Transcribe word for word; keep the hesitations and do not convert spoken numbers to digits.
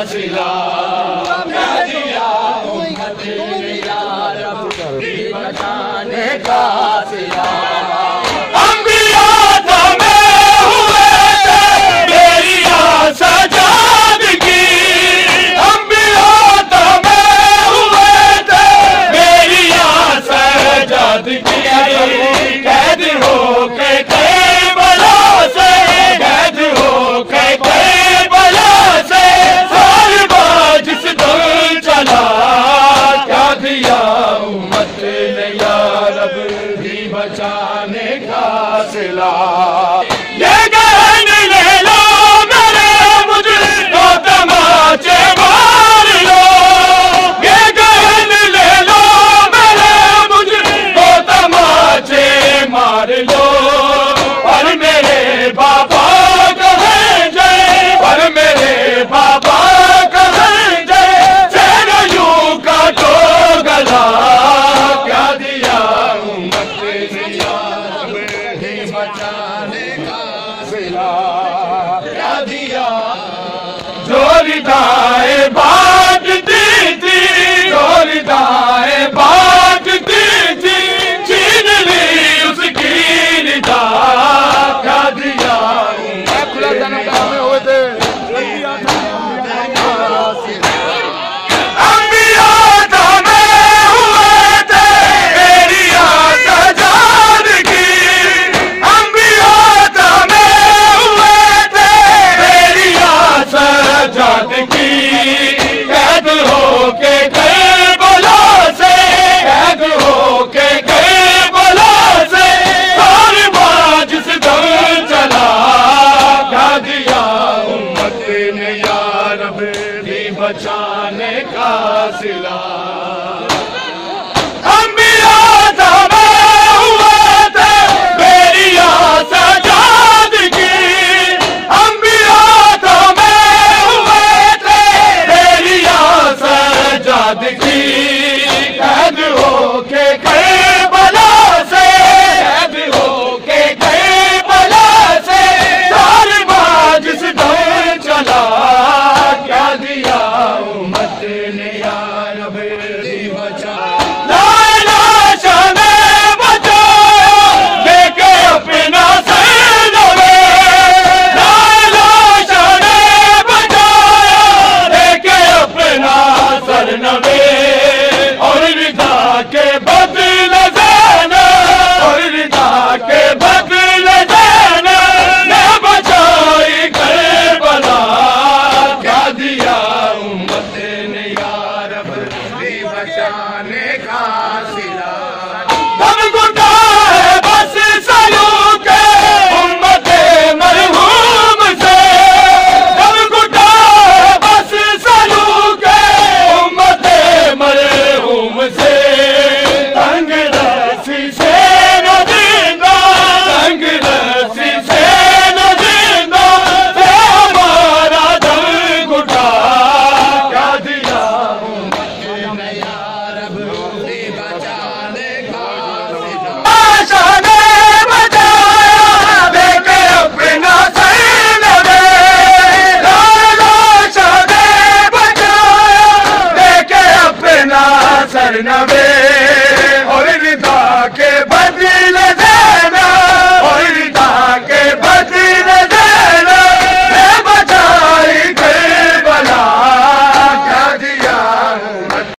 सिला, क्या दिया उम्मत ने या रब भी बचाने का सिला। अंबिया दमे हुए थे मेरी सजादगी, अंबिया दमे हुए थे मेरी सजादगी। कैद हो के करबला से, कैद हो के करबला से सालबा जिस दम चला, क्या दिया उम्मत ने या रब भी बचाने का सिला। ये गहन ले लो मेरे मुझको तमाचे मार लो, ये गहन ले लो मेरे मुझको तमाचे मार लो। और मेरे बाबा कहें जय, और मेरे बाबा कहें जय, चेहरा यूं काटो गला, क्या दिया उम्मत ने या रब भी बचाने का सिला। क्या दिया जोरिदाए बांटती थी, जोरिदाए बांटती थी, छीन ली उसकी निदा, क्या दिया खुला जन्म का हमें हुए थे। अंबिया दमे हुए थे मेरी सजादगी, अंबिया दमे हुए थे मेरी सजादगी। कैद हो के करबला से, कैद हो के करबला से सालबा जिस दम चला, क्या दिया उम्मत ने या रब भी बचाने का सिला। अंबिया दमे हुए थे मेरी सजादगी, अंबिया दमे हुए थे मेरी सजादगी। कैद हो के करबला से, कैद हो के करबला से सालबा जिस दम चला, क्या दिया उम्मत ने या रब भी बचा। लाशा ने बचाया लेके अपना सर नवे, लाशा ने बचाया लेके अपना सर नवे। और रिदा के बदले देना, और रिदा के बदले देना ने बचाई करबला, क्या दिया उम्मत ने या रब भी बचाने का सिला। दम घुटा है बस सलू के उम्मत मरहूम से, दम घुटा है बस सलू के उम्मत मरहूम से। तंग रस्सी से न जिंदा, तंग रस्सी से न जिंदा से हमारा दम घुटा, क्या दिया उम्मत ने या रब भी बचाने का सिला। लाशा ने बचाया लेके अपना सर नवे, लाशा ने बचाया लेके अपना सर नवे।